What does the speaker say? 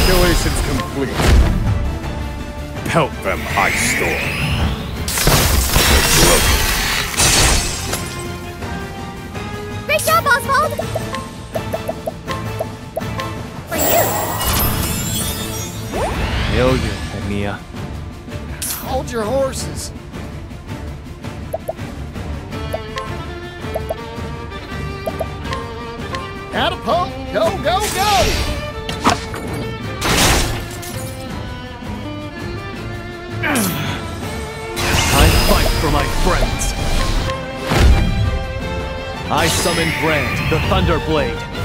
Calculations complete. Pelt them, Ice Storm. Great job, Oswald! For you! Hell yeah, Mia. Hold your horses. Catapult! Go, go, go! I fight for my friends. I summon Brand, the Thunder Blade.